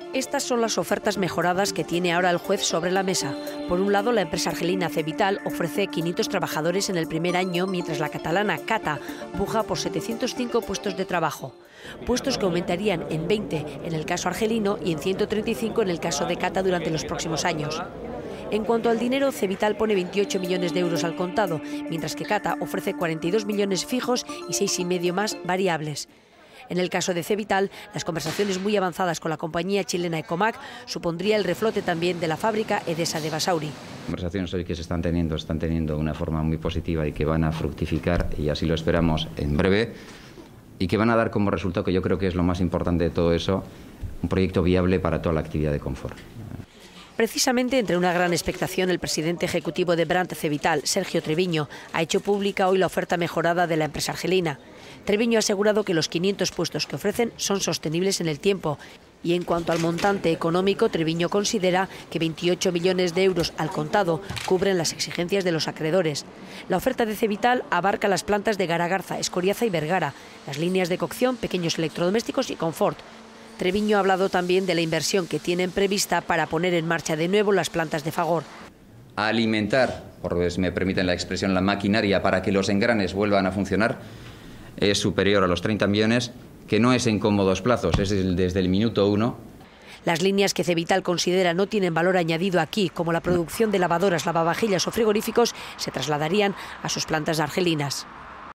Estas son las ofertas mejoradas que tiene ahora el juez sobre la mesa. Por un lado, la empresa argelina Cevital ofrece 500 trabajadores en el primer año, mientras la catalana Cata puja por 705 puestos de trabajo. Puestos que aumentarían en 20 en el caso argelino y en 135 en el caso de Cata durante los próximos años. En cuanto al dinero, Cevital pone 28 millones de euros al contado, mientras que Cata ofrece 42 millones fijos y 6,5 más variables. En el caso de Cevital, las conversaciones muy avanzadas con la compañía chilena Ecomac supondría el reflote también de la fábrica Edesa de Basauri. Conversaciones hoy que se están teniendo una forma muy positiva y que van a fructificar, y así lo esperamos en breve, y que van a dar como resultado, que yo creo que es lo más importante de todo eso, un proyecto viable para toda la actividad de confort. Precisamente entre una gran expectación, el presidente ejecutivo de Brandt Cevital, Sergio Treviño, ha hecho pública hoy la oferta mejorada de la empresa argelina. Treviño ha asegurado que los 500 puestos que ofrecen son sostenibles en el tiempo. Y en cuanto al montante económico, Treviño considera que 28 millones de euros al contado cubren las exigencias de los acreedores. La oferta de Cevital abarca las plantas de Garagarza, Escoriaza y Vergara, las líneas de cocción, pequeños electrodomésticos y confort. Treviño ha hablado también de la inversión que tienen prevista para poner en marcha de nuevo las plantas de Fagor. A alimentar, por si me permiten la expresión, la maquinaria para que los engranes vuelvan a funcionar es superior a los 30 millones, que no es en cómodos plazos, es desde el minuto 1. Las líneas que Cevital considera no tienen valor añadido aquí, como la producción de lavadoras, lavavajillas o frigoríficos, se trasladarían a sus plantas argelinas.